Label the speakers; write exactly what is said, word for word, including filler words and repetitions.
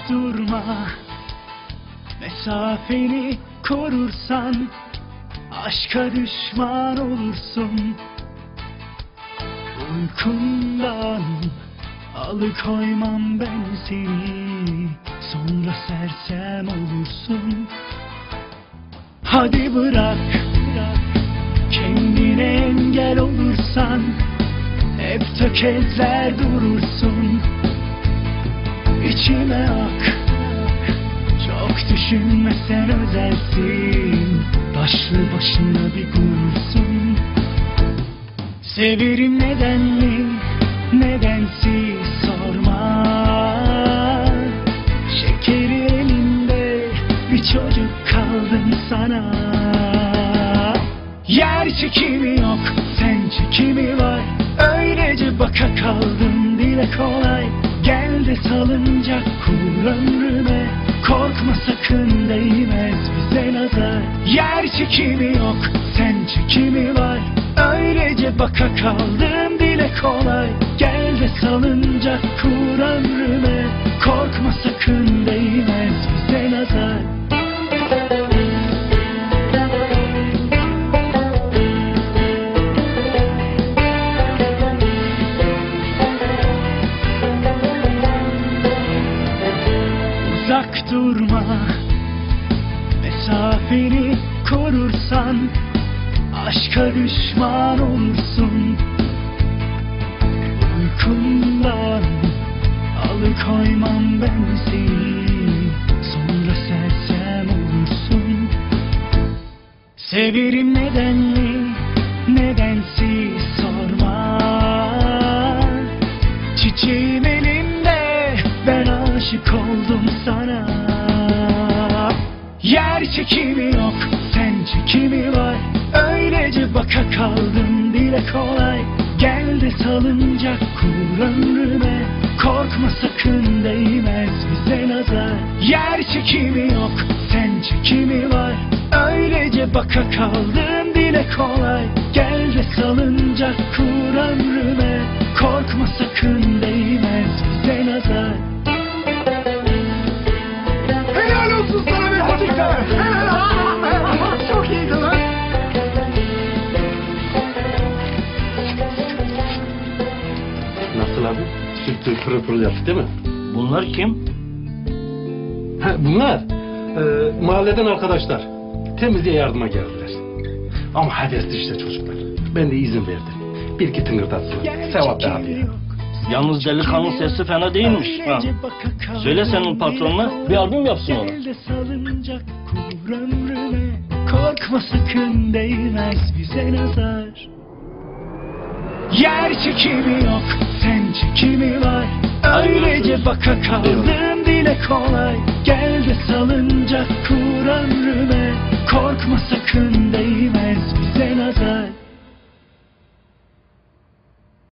Speaker 1: durma, mesafeni korursan aşka düşman olursun. Uykundan alıkoymam ben seni, sonra sersem olursun. Hadi bırak, bırak, kendine engel olursan hep tökezler durursun. İçime ak, çok düşünmesen özelsin, başlı başına bir gurursun. Severim nedenli, nedensiz sorma. Şekeri elinde bir çocuk kaldım sana. Yer çekimi yok, sen çekimi var. Öylece baka kaldım, dile kolay. Gel de salıncak kur ömrüme, korkma sakın değmez bize nazar. Yer çekimi yok, sen çekimi var. Öylece baka kaldım, dile kolay. Gel de salıncak kur ömrüme, korkma sakın değmez bize nazar. Uzak durma, mesafeni korursan aşka düşman olursun. Uykundan alıkoymam ben seni, sonra sersem olursun. Severim nedenli, nedensiz sorma. Çiçeğim elimde, ben aşık oldum sana. Yer çekimi yok, sen çekimi var. Öylece baka kaldım, dile kolay. Gel de salıncak kur ömrüme, korkma sakın değmez bize nazar. Yer çekimi yok, sen çekimi var. Öylece baka kaldım, dile kolay. Gel de salıncak kur ömrüme, korkma sakın değmez bize nazar.
Speaker 2: Helal olsun sana be Hatice! Çok iyiydi lan!
Speaker 3: Nasıl abi? Sütü pırıl pırıl yaptı değil mi?
Speaker 4: Bunlar kim?
Speaker 3: Ha, bunlar e, mahalleden arkadaşlar. Temizliğe yardıma geldiler. Ama hevesli işte çocuklar. Ben de izin verdim. Bir iki tıngırdatsın. Sevap be abi ya.
Speaker 4: Yalnız delikanlı sesi fena değilmiş. Ha. Söyle senin patronuna bir albüm yapsın ona.
Speaker 1: Gel de salıncak kur ömrüme, korkma sakın değmez bize nazar. Yer çekimi yok, sen çekimi var. Öylece baka kaldım, dile kolay. Gel de salıncak kur ömrüme, korkma sakın değmez bize nazar.